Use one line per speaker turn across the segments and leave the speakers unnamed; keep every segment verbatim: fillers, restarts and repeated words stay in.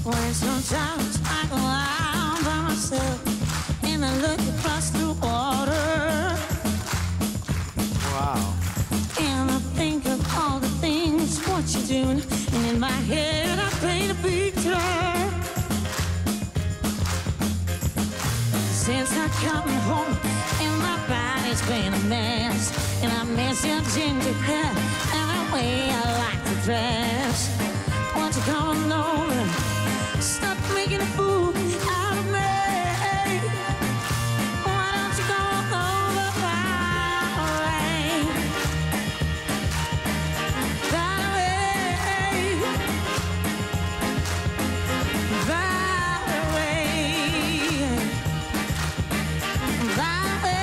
When sometimes I go out by myself and I look across the water.
Wow.
And I think of all the things, what you're doing, and in my head I paint a picture. Since I come home and my body's been a mess, and I miss your ginger hair and the way I like to dress. Won't you come along and stop making a fool out of me? Why don't you go over my way? By the way, by the way, by the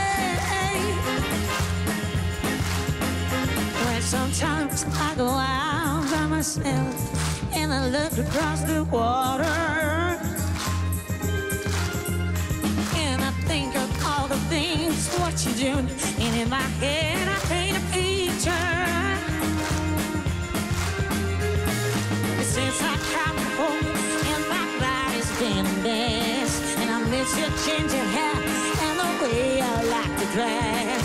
way. When sometimes I go out by myself and I look across the water, and I think of all the things, what you're doing, and in my head I paint a picture. Since I come home and my body's been a mess, and I miss your ginger hair and the way I like to dress.